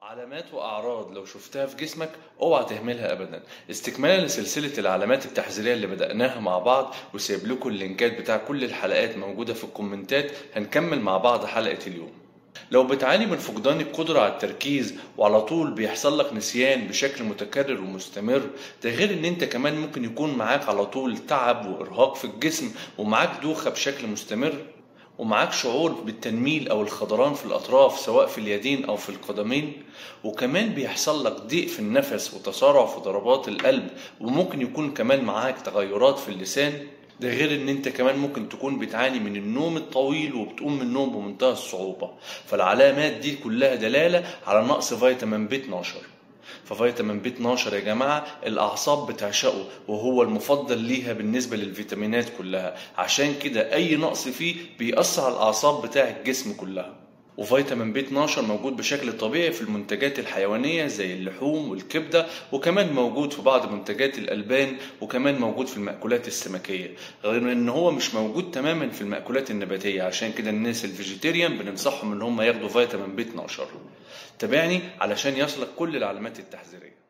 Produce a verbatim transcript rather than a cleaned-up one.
علامات وأعراض لو شفتها في جسمك اوعى تهملها أبدا. استكمالا لسلسلة العلامات التحذيرية اللي بدأناها مع بعض، وسايب لكم اللينكات بتاع كل الحلقات موجودة في الكومنتات. هنكمل مع بعض حلقة اليوم. لو بتعاني من فقدان القدرة على التركيز وعلى طول بيحصل لك نسيان بشكل متكرر ومستمر، ده غير ان انت كمان ممكن يكون معاك على طول تعب وإرهاق في الجسم، ومعاك دوخة بشكل مستمر، ومعاك شعور بالتنميل او الخضران في الاطراف سواء في اليدين او في القدمين، وكمان بيحصل لك ضيق في النفس وتسارع في ضربات القلب، وممكن يكون كمان معاك تغيرات في اللسان. ده غير ان انت كمان ممكن تكون بتعاني من النوم الطويل وبتقوم من النوم بمنتهى الصعوبة. فالعلامات دي كلها دلالة على نقص فيتامين بي اتناشر. ففيتامين بي اتناشر يا جماعة الأعصاب بتعشقه، وهو المفضل ليها بالنسبة للفيتامينات كلها، عشان كده أي نقص فيه بيأثر على الأعصاب بتاع الجسم كلها. وفيتامين بي اتناشر موجود بشكل طبيعي في المنتجات الحيوانية زي اللحوم والكبدة، وكمان موجود في بعض منتجات الألبان، وكمان موجود في المأكولات السمكية، غير ان هو مش موجود تماما في المأكولات النباتية. عشان كده الناس الفيجيتيريان بننصحهم ان هم ياخدوا فيتامين بي اتناشر. تابعني علشان يصلك كل العلامات التحذيرية.